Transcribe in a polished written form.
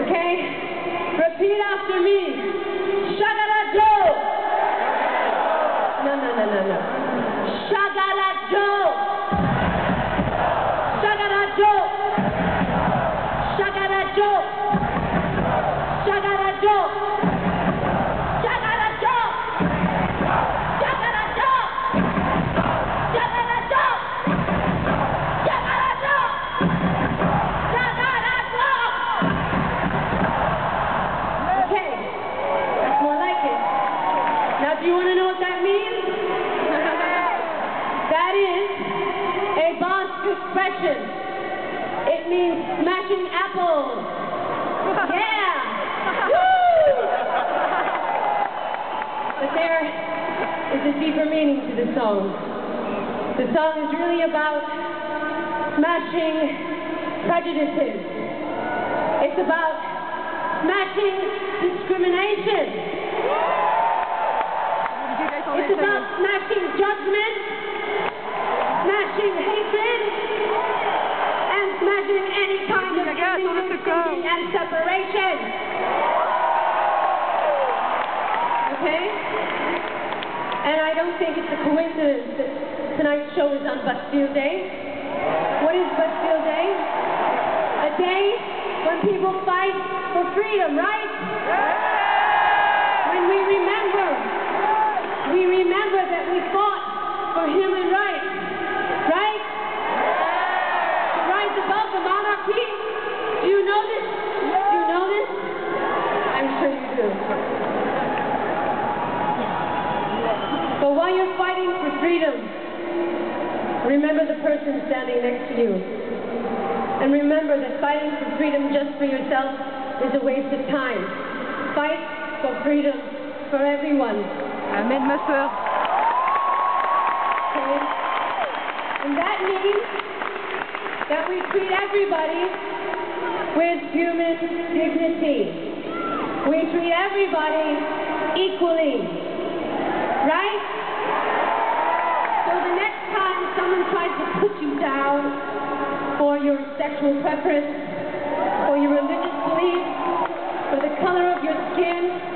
Okay? Repeat after me. Shagala Joe. No. Shagala Joe. Shagala Joe. Shagala Joe. Shagala Joe. Shagala Joe. Shagala Joe. Shagala Joe. Shagala Joe. Shagala Joe. Okay, that's more like it. Now, do you want to know what that means? That is a Basque expression. It means smashing apples. Yeah! Woo! But there is a deeper meaning to the song. The song is really about smashing prejudices. It's about smashing discrimination. It's about smashing judgment, smashing hatred, and smashing any kind of thinking and separation. Okay? And I don't think it's a coincidence that tonight's show is on Bastille Day. What is Bastille Day? A day when people fight for freedom, right? When we remember that we fought for human rights, right? To rise above the monarchy. Do you know this? Do you know this? I'm sure you do. But while you're fighting for freedom, remember the person standing next to you. And remember that fighting for freedom just for yourself is a waste of time. Fight for freedom for everyone. Amen, ma soeur. Okay? And that means that we treat everybody with human dignity. We treat everybody equally. Right? So the next time someone tries to put you down for your sexual preference, for your religious beliefs, for the color of your skin,